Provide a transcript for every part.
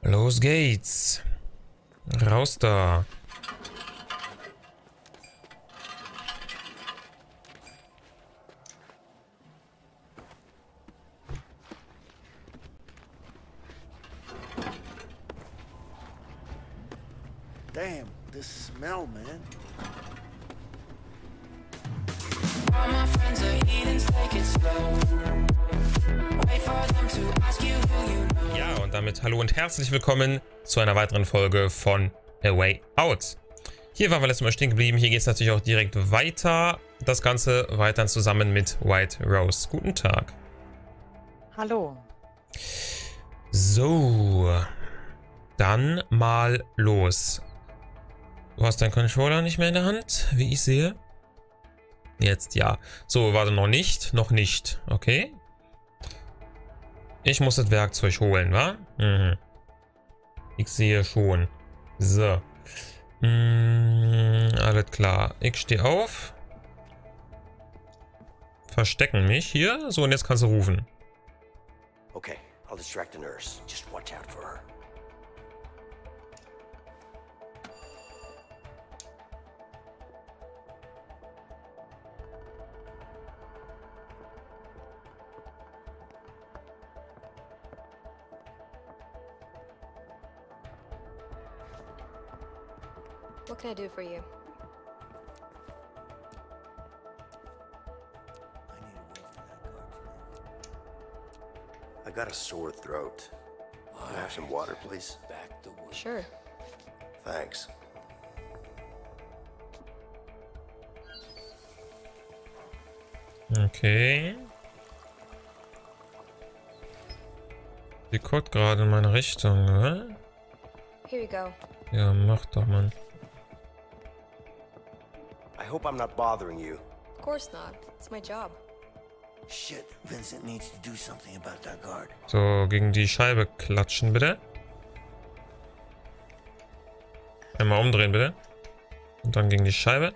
Los geht's. Raus da. Damn, this smell, man. All my friends are heathens, take it slow. Wait for them to ask you who you know. Ja, und damit hallo und herzlich willkommen zu einer weiteren Folge von A Way Out. Hier waren wir letztes Mal stehen geblieben. Hier geht es natürlich auch direkt weiter. Das Ganze weiter zusammen mit White Rose. Guten Tag. Hallo. So, dann mal los. Du hast deinen Controller nicht mehr in der Hand, wie ich sehe. Jetzt ja. So, warte, noch nicht. Noch nicht. Okay. Ich muss das Werkzeug holen, wa? Mhm. Ich sehe schon. So. Alles klar. Ich stehe auf. Verstecken mich hier. So, und jetzt kannst du rufen. Okay, I'll distract the nurse. Just watch out for her. What can I do for you? I need to wait for that guard. I got a sore throat. Can I have some water, please? Back the wood. Sure. Thanks. Okay. Die guckt gerade in meine Richtung, ne? Here you go. Ja, mach doch, Mann. I hope I'm not bothering you. Of course not. It's my job. Shit, Vincent needs to do something about that guard. So, gegen die Scheibe klatschen, bitte. Einmal umdrehen, bitte. Und dann gegen die Scheibe.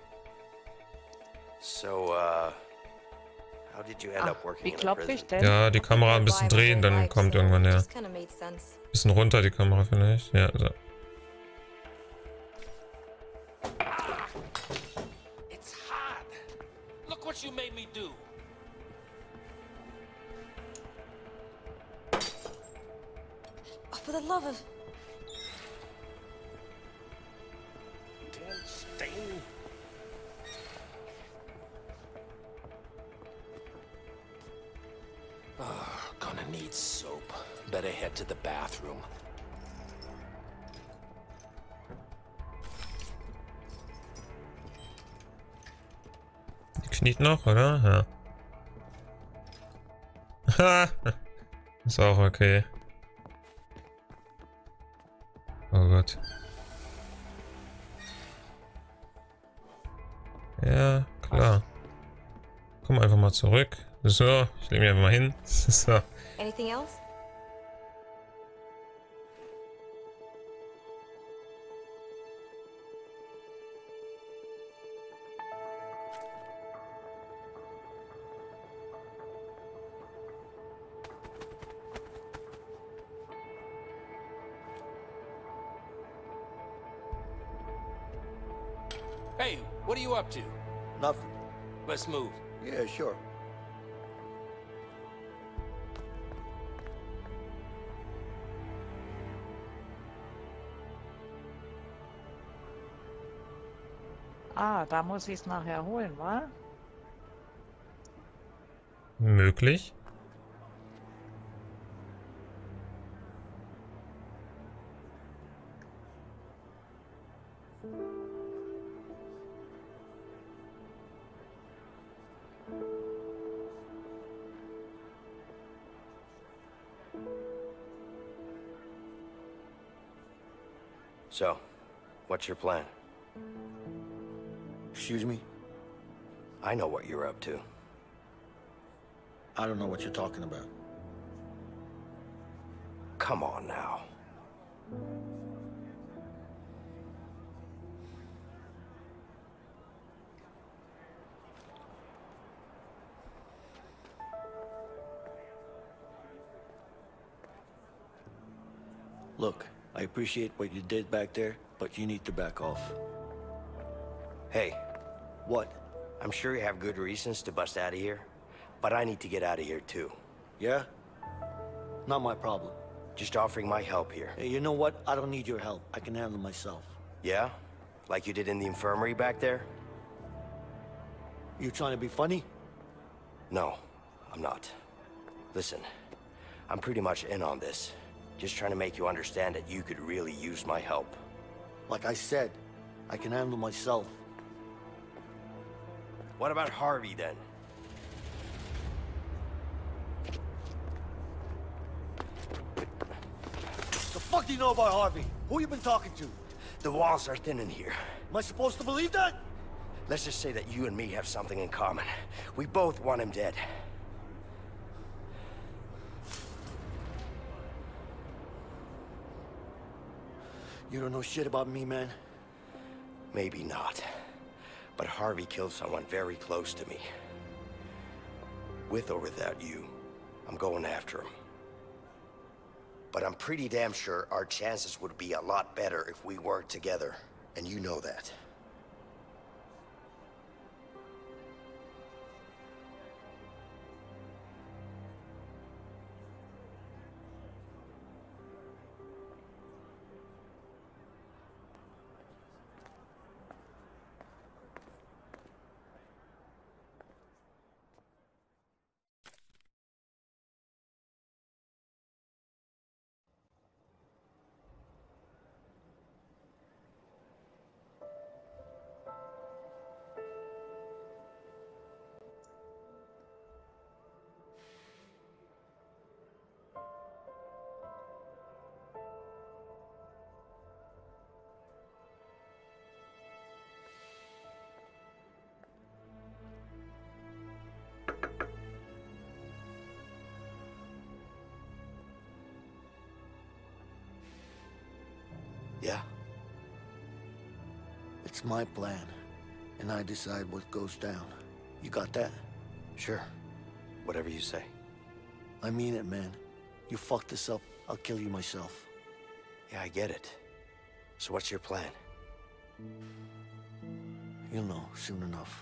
So, how did you end up working Wie in a klopfe prison? ich denn? Ja, die Kamera ein bisschen drehen, dann kommt irgendwann der. Just kind of made sense. Bisschen runter die Kamera vielleicht. Ja, so. It's hot. Look what you made me do. Oh, for the love of... Damn stain. Oh, gonna need soap. Better head to the bathroom. Die kniet noch, oder? Ja. Ha! Ist auch okay. Oh Gott. Ja, klar. Komm einfach mal zurück. So, ich lege mich einfach mal hin. So. Anything else? Hey, what are you up to? Nothing. Let's move. Yeah, sure. Ah, da muss ich es nachher holen, wa? Möglich. So, what's your plan? Excuse me? I know what you're up to. I don't know what you're talking about. Come on now. Look, I appreciate what you did back there, but you need to back off. Hey, What? I'm sure you have good reasons to bust out of here, but I need to get out of here too. Yeah? Not my problem. Just offering my help here. Hey, you know what? I don't need your help. I can handle myself. Yeah? Like you did in the infirmary back there? You trying to be funny? No, I'm not. Listen, I'm pretty much in on this. Just trying to make you understand that you could really use my help. Like I said, I can handle myself. What about Harvey then? The fuck do you know about Harvey? Who you been talking to? The walls are thin in here. Am I supposed to believe that? Let's just say that you and me have something in common. We both want him dead. You don't know shit about me, man. Maybe not. But Harvey killed someone very close to me. With or without you, I'm going after him. But I'm pretty damn sure our chances would be a lot better if we worked together. And you know that. Yeah? It's my plan, and I decide what goes down. You got that? Sure. Whatever you say. I mean it, man. You fuck this up, I'll kill you myself. Yeah, I get it. So what's your plan? You'll know soon enough.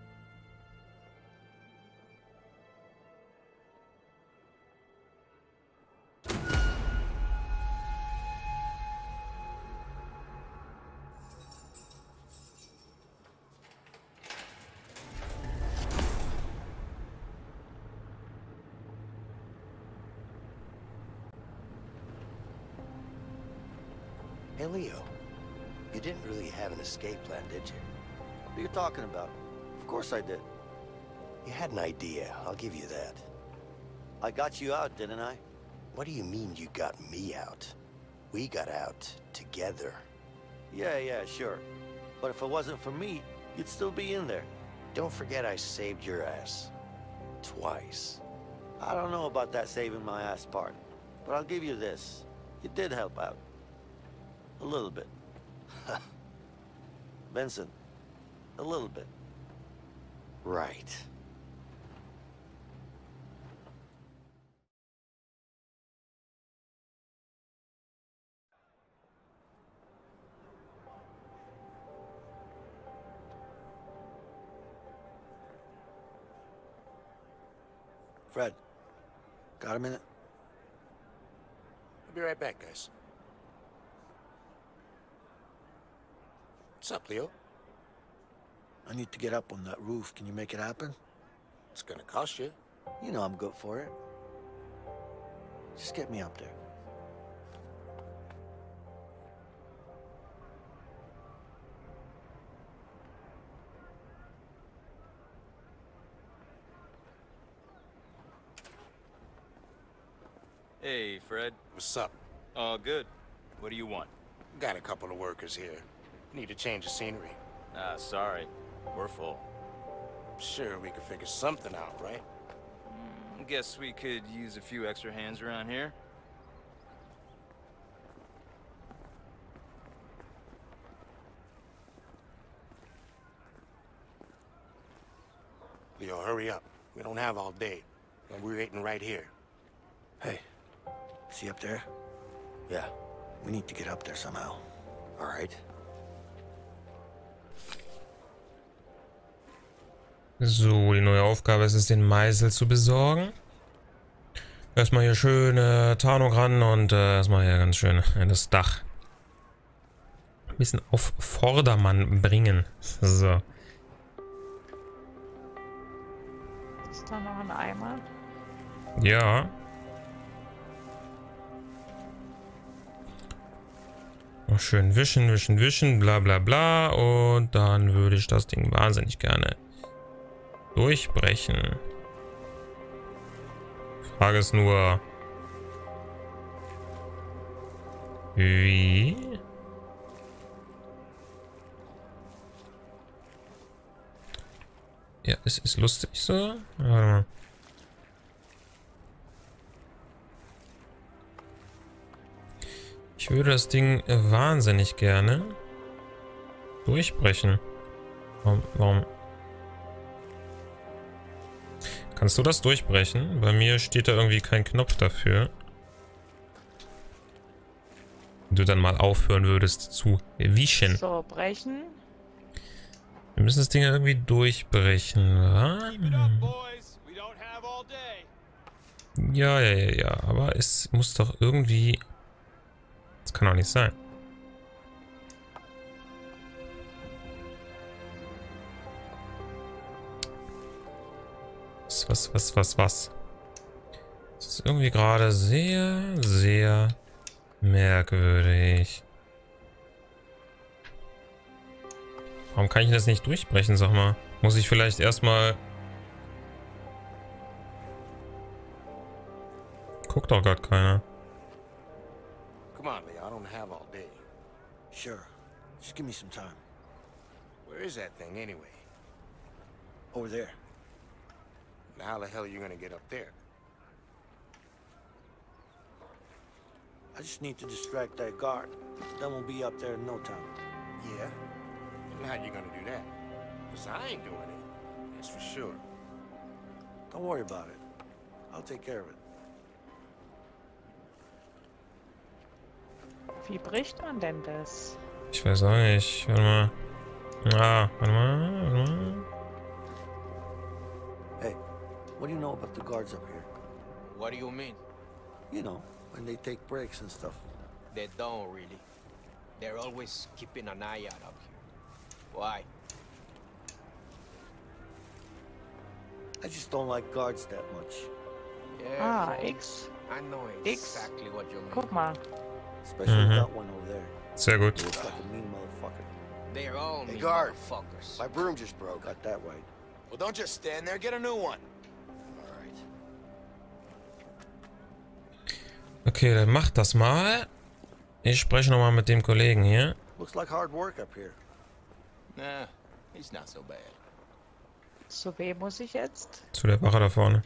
Hey, Leo. You didn't really have an escape plan, did you? What are you talking about? Of course I did. You had an idea, I'll give you that. I got you out, didn't I? What do you mean you got me out? We got out together. Yeah, sure. But if it wasn't for me, you'd still be in there. Don't forget I saved your ass. Twice. I don't know about that saving my ass part, but I'll give you this. You did help out. A little bit. Vincent, a little bit. Right. Fred, got a minute? I'll be right back, guys. What's up, Leo? I need to get up on that roof. Can you make it happen? It's gonna cost you. You know I'm good for it. Just get me up there. Hey, Fred. What's up? All good. What do you want? Got a couple of workers here. Need to change the scenery. Ah, sorry. We're full. Sure, we could figure something out, right? Guess we could use a few extra hands around here. Leo, hurry up. We don't have all day. And we're waiting right here. Hey, see up there? Yeah. We need to get up there somehow. All right. So, die neue Aufgabe ist es, den Meißel zu besorgen. Erstmal hier schöne Tarnung ran und erstmal hier ganz schön das Dach ein bisschen auf Vordermann bringen. So. Ist da noch ein Eimer? Ja. Noch schön wischen, wischen, wischen, bla bla bla. Und dann würde ich das Ding wahnsinnig gerne durchbrechen. Frage ist nur, wie? Ja, es ist lustig so. Warte mal. Ich würde das Ding wahnsinnig gerne durchbrechen. Warum? Kannst du das durchbrechen? Bei mir steht da irgendwie kein Knopf dafür. Wenn du dann mal aufhören würdest zu wischen. So, brechen. Wir müssen das Ding irgendwie durchbrechen. Ja. Aber es muss doch irgendwie... Das kann doch nicht sein. Was? Das ist irgendwie gerade sehr, sehr merkwürdig. Warum kann ich das nicht durchbrechen, sag mal? Muss ich vielleicht erstmal... Guckt doch gerade keiner. Come on, Lee. I don't have all day. Sure. Just give me some time. Where is that thing anyway? Over there. And how the hell are you gonna get up there? I just need to distract that guard. Then we'll be up there in no time. Yeah? And how you gonna do that? Because I ain't doing it. That's for sure. Don't worry about it. I'll take care of it. Wie bricht man denn das? Ich weiß auch nicht. Warte mal. Ah, warte mal. Hey, what do you know about the guards up here? What do you mean? You know, when they take breaks and stuff. They don't really. They're always keeping an eye out up here. Why? I just don't like guards that much. Yeah, Ah, folks, X. I know X. exactly what you mean. Guck mal. Especially that one over there. Sehr gut. He looks like a mean motherfucker. They're all Hey, mean guard. motherfuckers. My broom just broke. Got that right. Well, don't just stand there. Get a new one. All right. Okay, dann mach das mal. Ich spreche nochmal mit dem Kollegen hier. Looks like hard work up here. Nah, he's not so bad. Zu wem muss ich jetzt? Zu der Wache da vorne.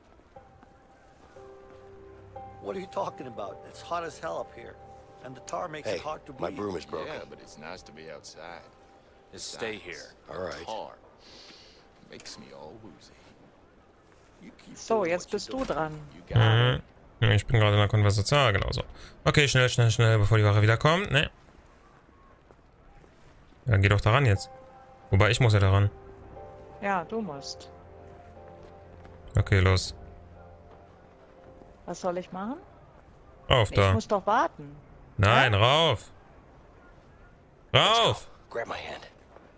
What are you talking about? It's hot as hell up here. And the tar makes Hey, it hard to my breathe. broom is broken. Yeah, but it's nice to be outside. Just stay here. All right. Tar makes me all woozy. You keep So, doing jetzt what bist you're du doing. dran. You got it. Ich bin gerade in der Konversation. Ah, genau so. Okay, schnell, bevor die Wache wiederkommt. Ne. Dann geh doch daran jetzt. Wobei, ich muss ja daran. Ja, du musst. Okay, los. Was soll ich machen? Rauf Ich da. muss doch warten. Nein, rauf. Rauf. Grab my hand.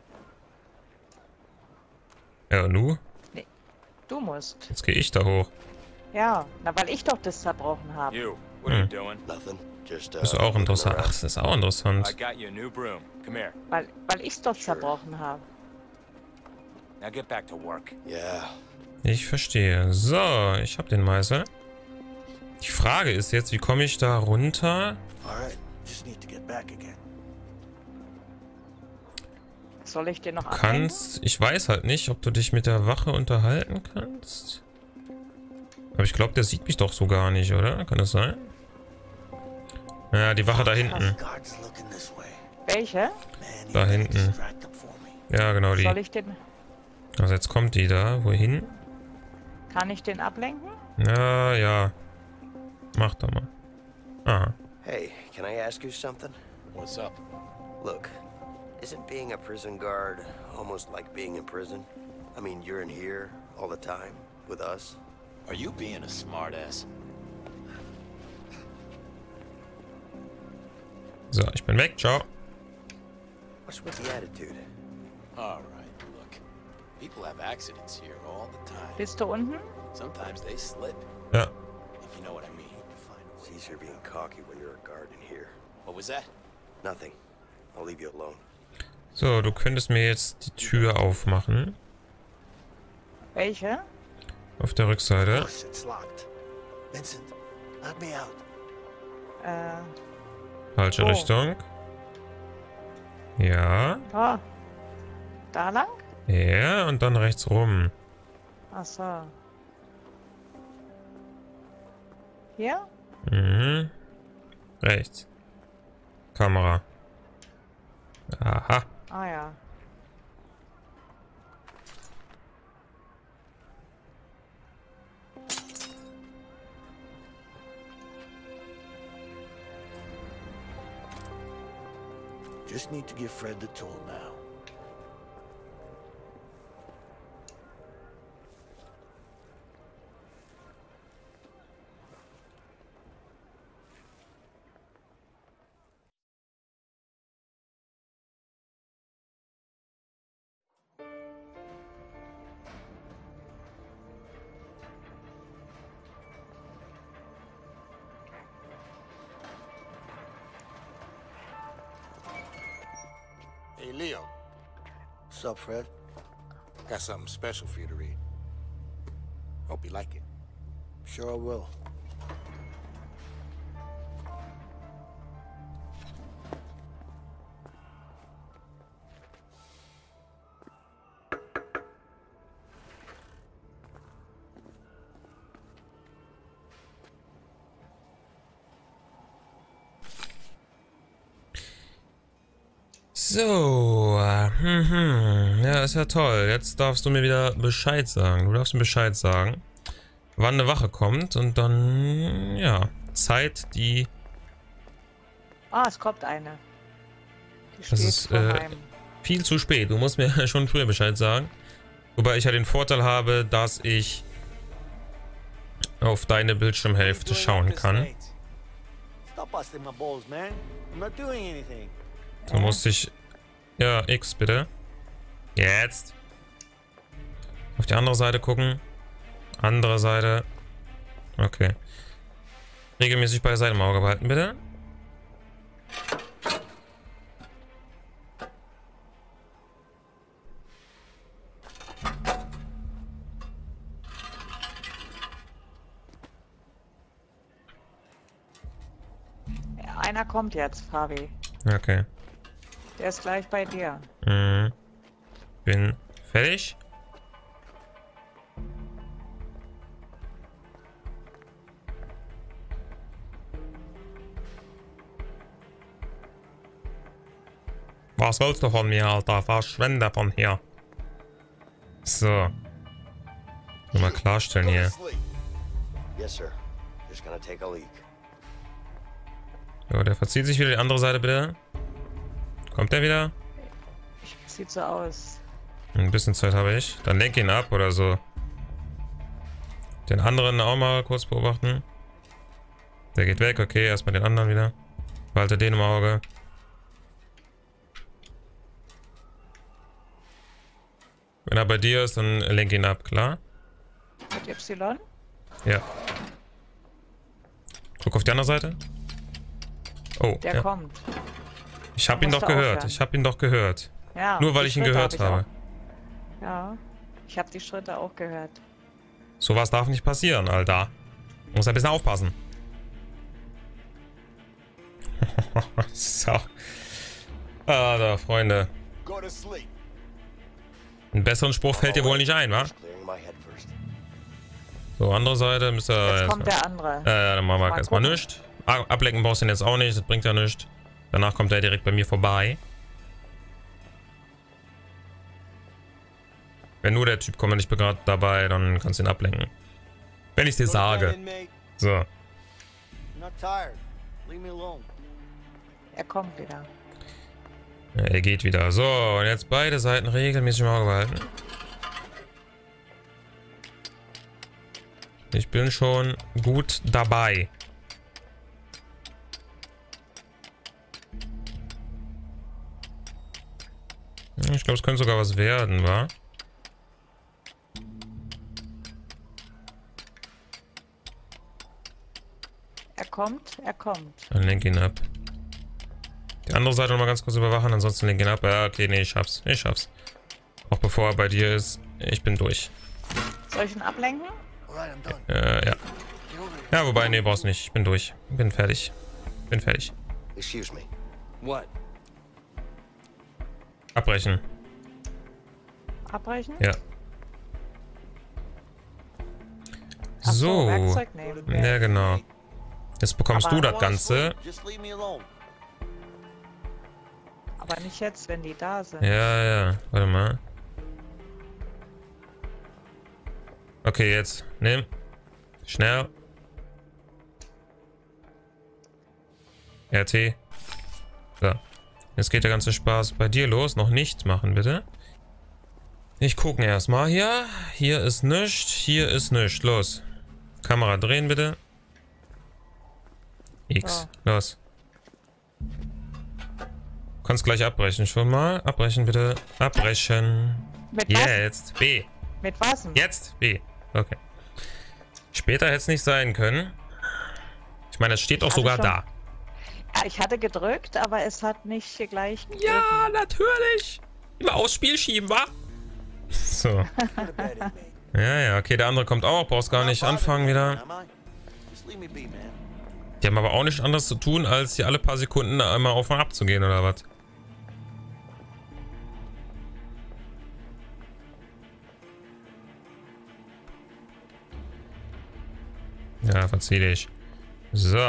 Ja, und du? Du musst. Jetzt gehe ich da hoch. Ja, na, weil ich doch das zerbrochen habe. You, what are you doing? Nothing. Just, Das ist auch looking interessant. Ach, around. das ist auch I interessant. got you a new broom. Come here. Weil ich doch zerbrochen habe. Now get back to work. Yeah. Ich verstehe. So, ich habe den Meißel. Die Frage ist jetzt, wie komme ich da runter? All right. Just need to get back again. Soll ich dir noch abhängen? Kannst. Ich weiß halt nicht, ob du dich mit der Wache unterhalten kannst. Aber ich glaube, der sieht mich doch so gar nicht, oder? Kann das sein? Ja, die Wache da hinten. Guards looking this way. Welche? Man, Da you hinten. distract them for me. Ja, genau die. Soll ich den... Also jetzt kommt die da. Wohin? Kann ich den ablenken? Ja. Mach doch mal. Ah. Hey, can I ask you something? What's up? Look, isn't being a prison guard almost like being in prison? I mean, you're in here all the time with us. Are you being a smartass? So, ich bin weg. Ciao. What's with the attitude? All right, look. People have accidents here all the time. Bist du unten? Sometimes they slip, Ja. if you know what I mean. It's easier being cocky when you're a guard in here. What was that? Nothing. I'll leave you alone. So, du könntest mir jetzt die Tür aufmachen. Welche? Auf der Rückseite. Yes, it's locked. Vincent, help me out. Falsche Oh. Richtung. Ja. Da. Da lang? Ja, und dann rechts rum. Ach so. Hier? Mhm. Rechts. Kamera. Aha. Ah ja. Just need to give Fred the tool now. Hey, Leo. What's up, Fred? Got something special for you to read. Hope you like it. Sure I will. So. Ja, ist ja toll. Jetzt darfst du mir wieder Bescheid sagen. Du darfst mir Bescheid sagen, wann eine Wache kommt. Und dann, ja, Zeit, die... Ah, es kommt eine. Die Das steht ist vor meinem. viel zu spät. Du musst mir schon früher Bescheid sagen. Wobei ich ja den Vorteil habe, dass ich auf deine Bildschirmhälfte schauen kann. Stop busting my balls, man. I'm not doing anything. Du musst dich... Ja, X bitte. Jetzt. Auf die andere Seite gucken. Andere Seite. Okay. Regelmäßig bei der Seite im Auge behalten, bitte. Einer kommt jetzt, Fabi. Okay. Der ist gleich bei dir. Mhm. Bin fertig. Was willst du von mir, Alter? Verschwende von hier. So. Nur mal klarstellen hier. Yes, sir. Just gonna take a leak. So, der verzieht sich wieder die andere Seite, bitte. Kommt der wieder? Sieht so aus. Ein bisschen Zeit habe ich. Dann lenk ihn ab oder so. Den anderen auch mal kurz beobachten. Der geht weg, okay, erstmal den anderen wieder. Behalte den im Auge. Wenn er bei dir ist, dann lenk ihn ab, klar? Mit Y? Ja. Guck auf die andere Seite. Oh, Der ja. kommt. Ich habe ihn doch musst du gehört. aufhören. Ich habe ihn doch gehört. Ja. Nur weil die ich ihn Schritte gehört habe. auch. Ja. Ich habe die Schritte auch gehört. Sowas darf nicht passieren, Alter. Muss ein bisschen aufpassen. So. Alter, Freunde. Go to sleep. Einen besseren Spruch fällt dir wohl nicht ein, wa? Clearing my head first. So, andere Seite müsste er Jetzt kommt der andere. dann machen wir Mal erstmal gucken. nichts. Ablenken brauchst du ihn jetzt auch nicht, das bringt ja nichts. Danach kommt er direkt bei mir vorbei. Wenn nur der Typ kommt und ich bin gerade dabei, dann kannst du ihn ablenken. Wenn ich dir sage. So. I'm not tired. Leave me alone. Er kommt wieder. Ja, er geht wieder. So, und jetzt beide Seiten regelmäßig im Auge behalten. Ich bin schon gut dabei. Ich glaube, es könnte sogar was werden, wa? Er kommt, er kommt. Dann lenk ihn ab. Die andere Seite noch mal ganz kurz überwachen, ansonsten lenk ihn ab. Ja, okay, nee, ich schaff's. Ich schaff's. Auch bevor er bei dir ist. Ich bin durch. Soll ich ihn ablenken? Ja. Ja, wobei, nee, brauchst nicht. Ich bin durch. Bin fertig. Bin fertig. Excuse me. What? Abbrechen. Abbrechen? Ja. Ach So. Werkzeug nehmen. Ja, genau. Jetzt bekommst Aber- du das Ganze. Just leave me alone. Aber nicht jetzt, wenn die da sind. Ja. Warte mal. Okay, jetzt. Nimm. Schnell. RT. So. Jetzt geht der ganze Spaß bei dir los. Noch nichts machen, bitte. Ich gucke erstmal hier. Hier ist nichts. Hier ist nichts. Los. Kamera drehen, bitte. X. Los. Du kannst gleich abbrechen schon mal. Abbrechen, bitte. Abbrechen. Mit was? Jetzt. B. Mit was? Jetzt. B. Okay. Später hätte es nicht sein können. Ich meine, es steht doch hatte sogar schon- da. Ja, ich hatte gedrückt, aber es hat nicht gleich gegriffen. Ja, natürlich. Immer aufs Spiel schieben, wa? So. Ja, okay, der andere kommt auch. Brauchst gar nicht anfangen wieder. Am I? Just leave me be, man. Die haben aber auch nichts anderes zu tun, als hier alle paar Sekunden einmal auf und ab zu gehen, oder was? Ja, verzieh dich. So.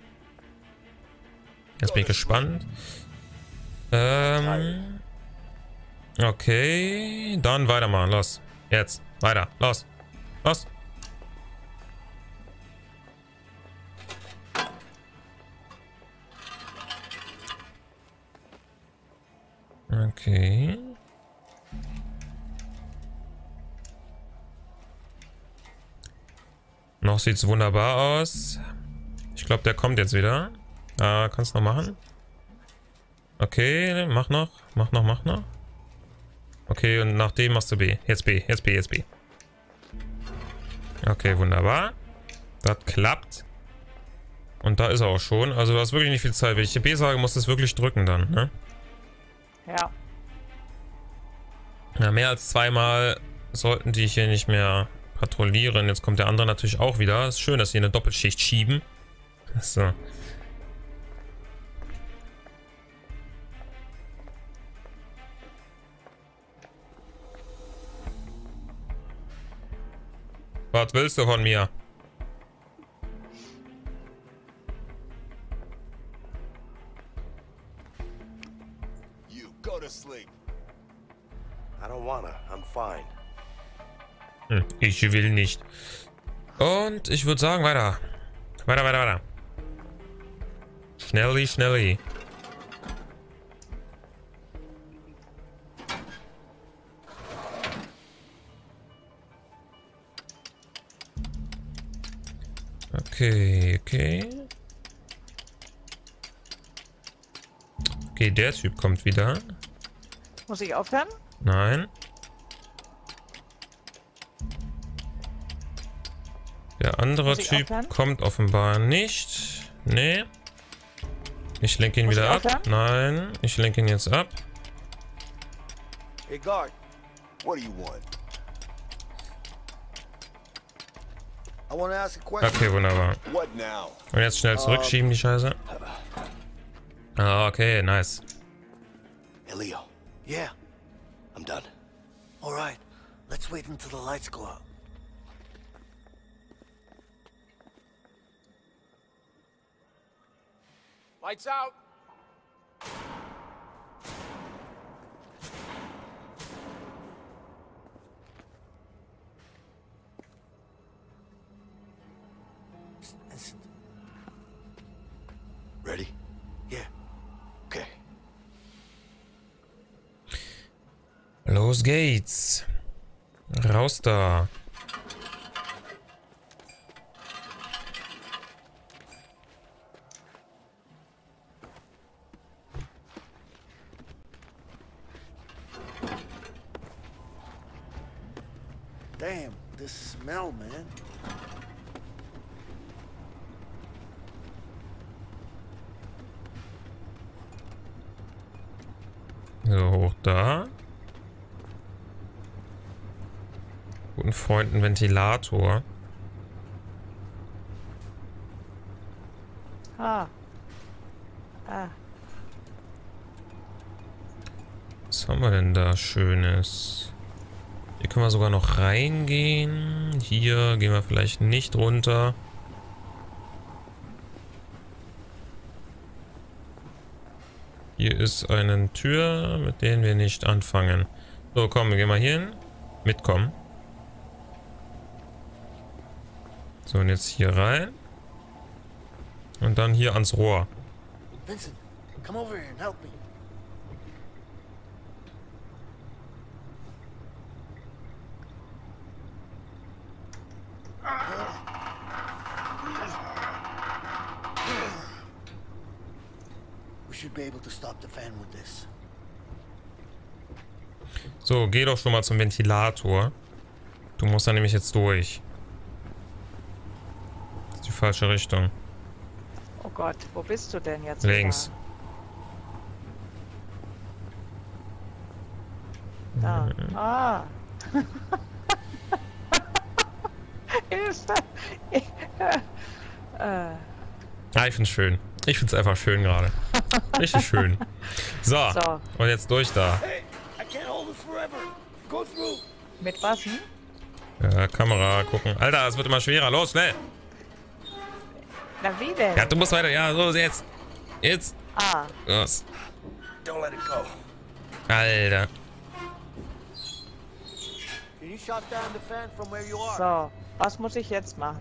Jetzt bin ich gespannt. Okay, dann weitermachen. Los. Jetzt. Weiter. Los. Los. Okay. Noch sieht's wunderbar aus. Ich glaube, der kommt jetzt wieder. Kannst noch machen. Okay, mach noch. Mach noch. Okay, und nach dem machst du B. Jetzt B. Okay, wunderbar. Das klappt. Und da ist er auch schon. Also du hast wirklich nicht viel Zeit. Wenn ich B sage, musst du es wirklich drücken dann, ne? Ja. Ja, mehr als zweimal sollten die hier nicht mehr patrouillieren. Jetzt kommt der andere natürlich auch wieder. Ist schön, dass sie eine Doppelschicht schieben. So. Was willst du von mir? You go to sleep. I don't wanna. I'm fine. Ich will nicht. Und ich würde sagen, weiter. Weiter. Schnelli. Okay. Okay, der Typ kommt wieder. Muss ich aufhören? Nein. Der andere Muss ich Typ aufhören? kommt offenbar nicht. Nee. Ich lenke ihn Muss wieder ich ab. aufhören? Nein, ich lenke ihn jetzt ab. Hey, guard. What do you want? I want to ask a question. Okay, wunderbar. What now? Und jetzt schnell zurückschieben, die Scheiße. Ah, okay, nice. Hey, Leo. Yeah. I'm done. All right. Let's wait until the lights go out. Lights out. Listen. Ready? Yeah. Los geht's. Raus da. Damn, this smell, man. So, hoch da. Guten Freund, ein Ventilator. Ah. Ah. Was haben wir denn da Schönes? Hier können wir sogar noch reingehen. Hier gehen wir vielleicht nicht runter. Hier ist eine Tür, mit der wir nicht anfangen. So, komm, wir gehen mal hier hin. Mitkommen. So, und jetzt hier rein. Und dann hier ans Rohr. Vincent, come over here and help me. We should be able to stop the fan with this. So, geh doch schon mal zum Ventilator. Du musst da nämlich jetzt durch. Das ist die falsche Richtung. Oh Gott, wo bist du denn jetzt? Links. Da. Ah. Ist das? Ah, ich find's schön. Ich find's einfach schön gerade. Richtig schön. So, So. und jetzt durch da. Hey, I can't hold this forever. Go through. Mit was? Hm? Ja, Kamera gucken. Alter, es wird immer schwerer. Los, schnell. Na wie denn? Ja, du musst weiter. Ja, los, jetzt. Jetzt. Ah. Los. Don't let it go. Alter. Can you shut down the fan from where you are? So, was muss ich jetzt machen?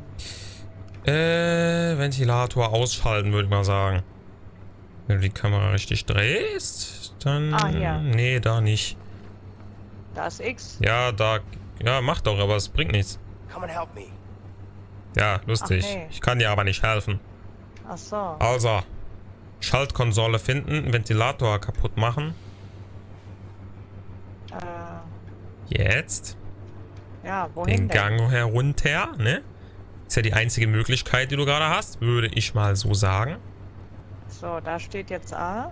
Ventilator ausschalten, würde ich mal sagen. Wenn du die Kamera richtig drehst, dann... Ah, hier. Nee, da nicht. Da ist X. Ja, da... Ja, mach doch, aber es bringt nichts. Come and help me. Ja, lustig. Ach, nee. Ich kann dir aber nicht helfen. Ach so. Also, Schaltkonsole finden, Ventilator kaputt machen. Jetzt Ja, wohin den denn? Gang herunter, ne? Ist ja die einzige Möglichkeit, die du gerade hast, würde ich mal so sagen. So, da steht jetzt A.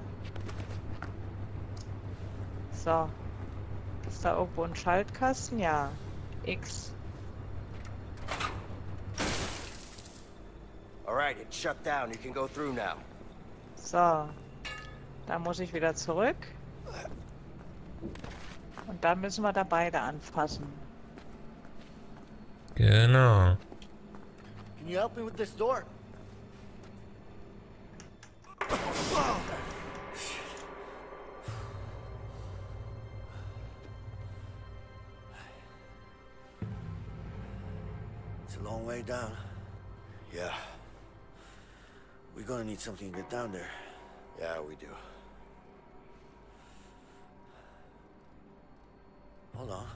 So. Ist da irgendwo ein Schaltkasten? Ja. X. All right, it's shut down. You can go through now. So. Da muss ich wieder zurück. Und da müssen wir da beide anfassen. Genau. Can you help me with this door? It's a long way down. Yeah, We're gonna need something to get down there. yeah, we do. Hold on.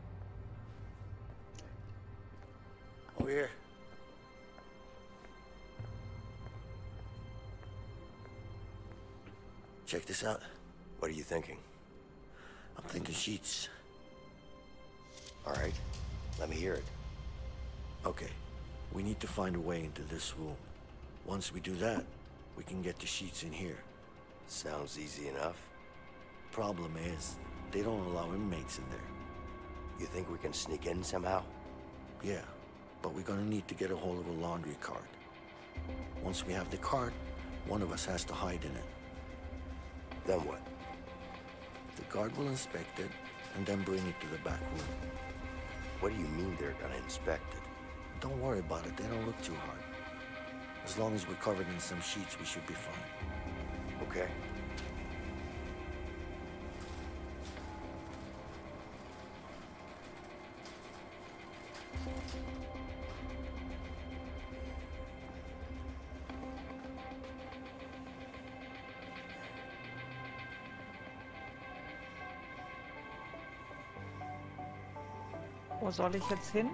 Over here. Check this out. What are you thinking? I'm thinking sheets. All right, let me hear it. Okay, we need to find a way into this room. Once we do that, we can get the sheets in here. Sounds easy enough. Problem is, they don't allow inmates in there. You think we can sneak in somehow? Yeah, but we're gonna need to get a hold of a laundry cart. Once we have the cart, one of us has to hide in it. Then what? The guard will inspect it, and then bring it to the back room. What do you mean they're gonna inspect it? Don't worry about it, they don't look too hard. As long as we're covered in some sheets, we should be fine. Okay. Wo soll ich jetzt hin?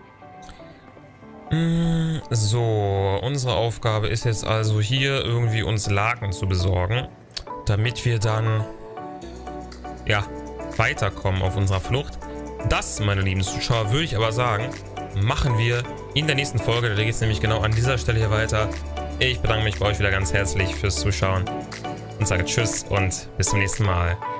So, unsere Aufgabe ist jetzt also hier irgendwie uns Laken zu besorgen, damit wir dann, ja, weiterkommen auf unserer Flucht. Das, meine lieben Zuschauer, würde ich aber sagen, machen wir in der nächsten Folge. Da geht es nämlich genau an dieser Stelle hier weiter. Ich bedanke mich bei euch wieder ganz herzlich fürs Zuschauen und sage Tschüss und bis zum nächsten Mal.